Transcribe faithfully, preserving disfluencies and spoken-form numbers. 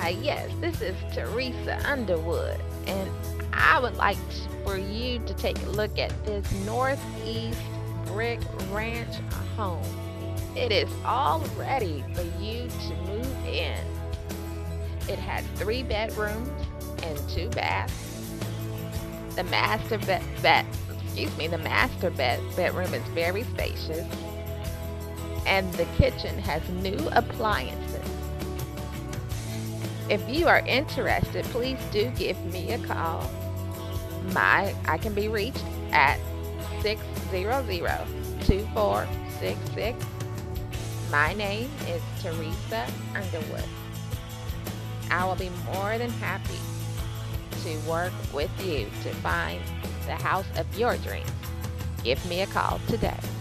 Hi, yes, this is Theresa Underwood, and I would like t- for you to take a look at this Northeast Brick Ranch home. It is all ready for you to move in. It has three bedrooms and two baths. The master bed, bed excuse me, the master bed bedroom is very spacious, and the kitchen has new appliances. If you are interested, please do give me a call. My I can be reached at six hundred, two four six six. My name is Theresa Underwood. I will be more than happy to work with you to find the house of your dreams. Give me a call today.